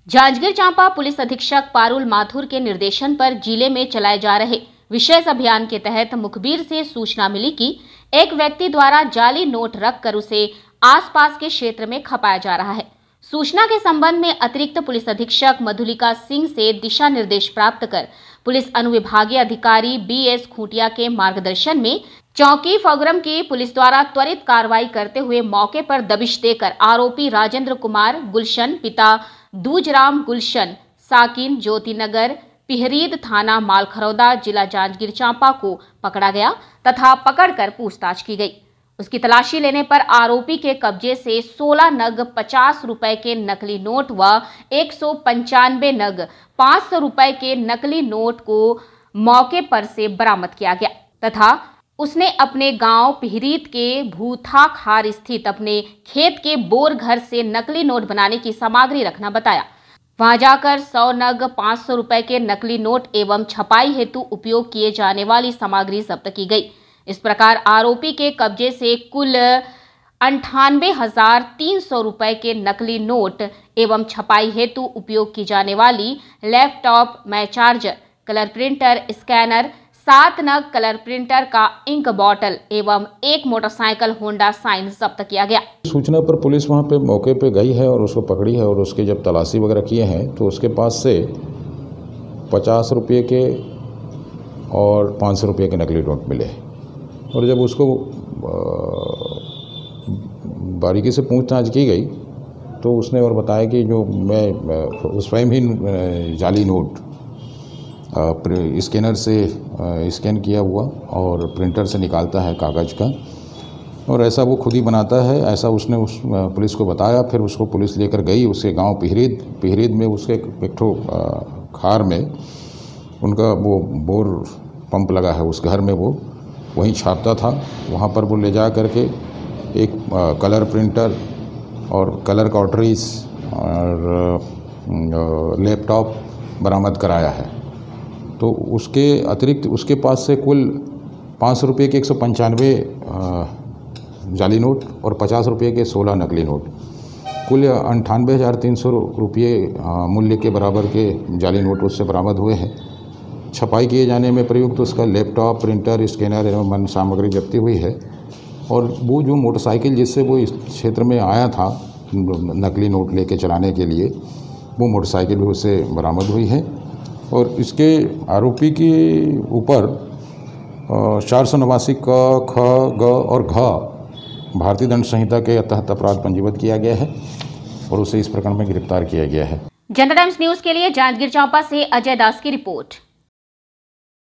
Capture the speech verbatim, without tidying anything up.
Janjgir Champa police अधीक्षक पारुल माथुर के निर्देशन पर जिले में चलाए जा रहे विशेष अभियान के तहत मुखबिर से सूचना मिली कि एक व्यक्ति द्वारा जाली नोट रखकर उसे आसपास के क्षेत्र में खपाया जा रहा है। सूचना के संबंध में अतिरिक्त पुलिस अधीक्षक मधुलिका सिंह से दिशा निर्देश प्राप्त कर पुलिस अनुविभागीय अधिकारी बी एस खूंटिया के मार्गदर्शन में चौकी फगरम की पुलिस द्वारा त्वरित कार्रवाई करते हुए मौके पर दबिश देकर आरोपी राजेंद्र कुमार गुलशन पिता दूजराम गुलशन साकिन ज्योतिनगर पिहरीद थाना मालखरौदा जिला जांजगीर चांपा को पकड़ा गया तथा पकड़कर पूछताछ की गई। उसकी तलाशी लेने पर आरोपी के कब्जे से सोलह नग पचास रुपए के नकली नोट व एक सौ पंचानवे नग पाँच सौ रुपए के नकली नोट को मौके पर से बरामद किया गया तथा उसने अपने गांव पिहरीद के भूथा खार स्थित अपने खेत के बोर घर से नकली नोट बनाने की सामग्री रखना बताया। वहां जाकर सौ नग पाँच सौ रुपए के नकली नोट एवं छपाई हेतु उपयोग किए जाने वाली सामग्री जब्त की गई। इस प्रकार आरोपी के कब्जे से कुल अंठानवे हजार तीन सौ रुपए के नकली नोट एवं छपाई हेतु उपयोग की जाने वाली लैपटॉप, मै चार्जर, कलर प्रिंटर, स्कैनर, सात नग कलर प्रिंटर का इंक बॉटल एवं एक मोटरसाइकिल होंडा साइन जब्त किया गया। सूचना पर पुलिस वहां पे मौके पे गई है और उसको पकड़ी है और उसके जब तलाशी वगैरह किए हैं तो उसके पास से पचास रुपये के और पाँच सौ रुपये के नकली नोट मिले और जब उसको बारीकी से पूछताछ की गई तो उसने और बताया कि जो मैं स्वयं ही जाली नोट स्कैनर से स्कैन किया हुआ और प्रिंटर से निकालता है कागज़ का और ऐसा वो खुद ही बनाता है, ऐसा उसने उस पुलिस को बताया। फिर उसको पुलिस लेकर गई उसके गांव पिहरीद पिहरीद में उसके एक ठो खार में उनका वो बोर पंप लगा है, उस घर में वो वहीं छापता था। वहाँ पर वो ले जा करके एक कलर प्रिंटर और कलर कार्ट्रिज और लैपटॉप बरामद कराया है। तो उसके अतिरिक्त उसके पास से कुल पाँच सौ रुपये के एक सौ पंचानवे जाली नोट और पचास रुपये के सोलह नकली नोट, कुल अंठानवे हज़ार तीन सौ रुपये मूल्य के बराबर के जाली नोट उससे बरामद हुए हैं। छपाई किए जाने में प्रयुक्त तो उसका लैपटॉप, प्रिंटर, स्कैनर एवं अन्य सामग्री जब्ती हुई है और वो जो मोटरसाइकिल जिससे वो इस क्षेत्र में आया था नकली नोट लेके चलाने के लिए, वो मोटरसाइकिल भी उससे बरामद हुई है। और इसके आरोपी के ऊपर चार सौ नवासी क, ख, ग और घ भारतीय दंड संहिता के तहत अपराध पंजीबद्ध किया गया है और उसे इस प्रकरण में गिरफ्तार किया गया है। जनता टाइम्स न्यूज के लिए जांजगीर चांपा से अजय दास की रिपोर्ट।